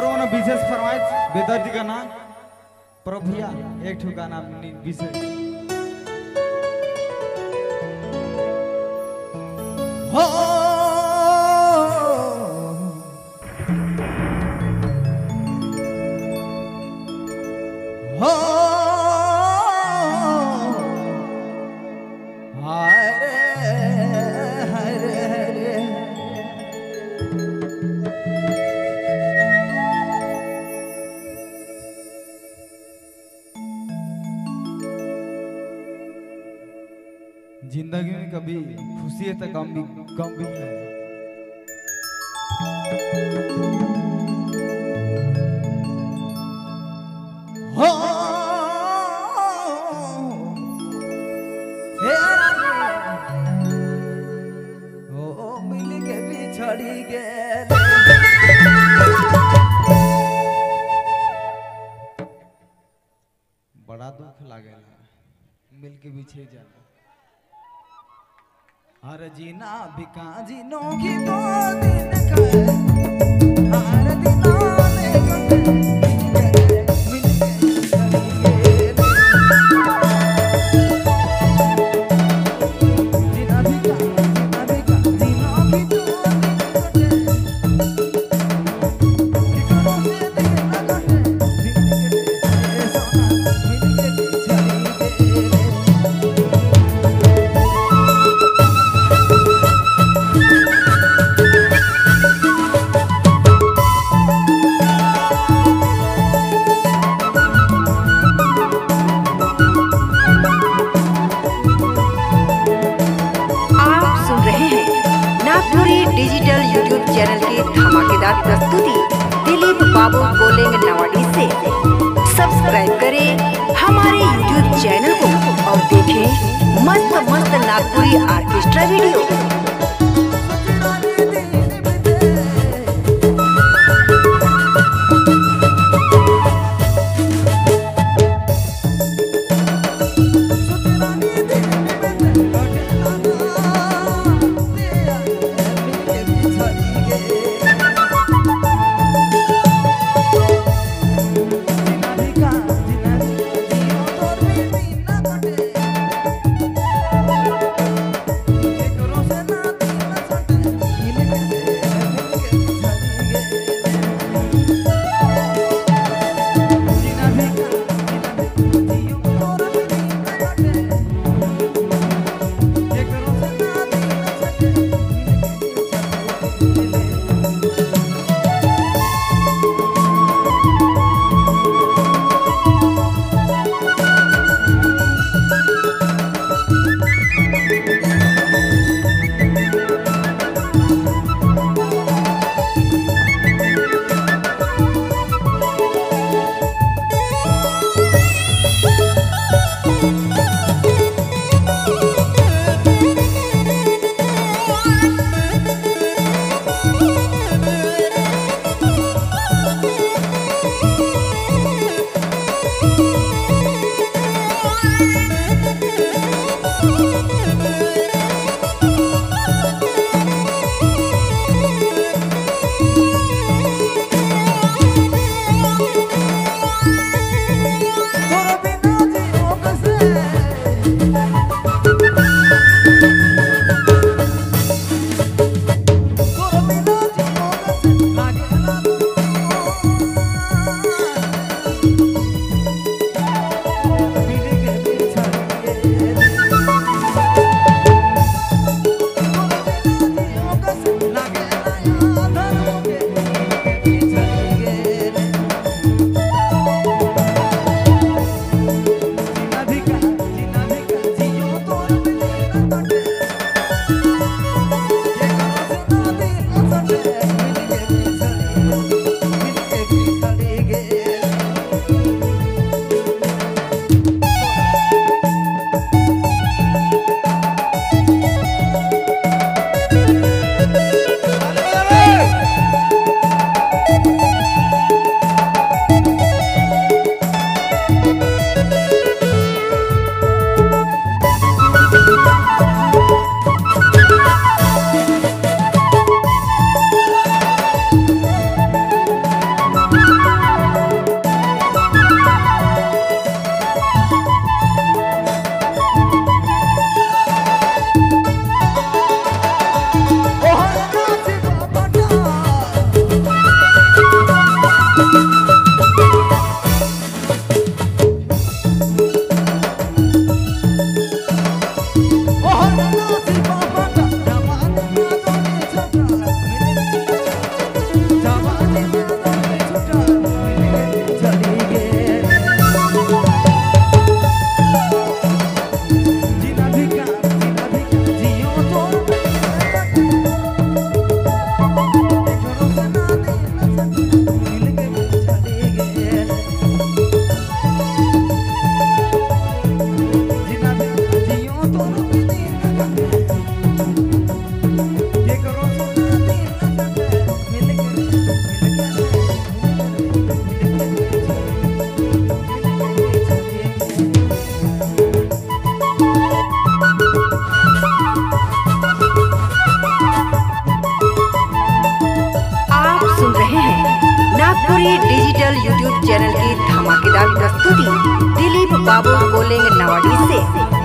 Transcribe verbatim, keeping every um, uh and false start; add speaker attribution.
Speaker 1: और उन्हें विशेष फरमाइश बेदर्दी का नाम प्रभुया एक ठो गाना विशेष हो हो जिंदगी में कभी खुशी है तो गम भी गम भी है। हो ओ मिल के बिछड़ी गए बड़ा दुख लागेला मिल के बिछड़ जाना। हर जीना बिका जीनो की दो दिन कर हर दिना ले गए मिल के जीना बिका जीना बिका जीनो की दो दिन कर से दिन लगते दिन के सोना मिल के बिछड़ी गए।
Speaker 2: डिजिटल यूट्यूब चैनल की धमाकेदार प्रस्तुति दिलीप बाबू बोलेंगे नवाडी से। सब्सक्राइब करें हमारे यूट्यूब चैनल को और देखें मस्त मस्त नागपुरी ऑर्केस्ट्रा वीडियो।
Speaker 1: करो
Speaker 2: भोजपुरी डिजिटल यूट्यूब चैनल की धमाकेदार प्रस्तुति दिलीप बाबू गोलेंग नवाड़ी से।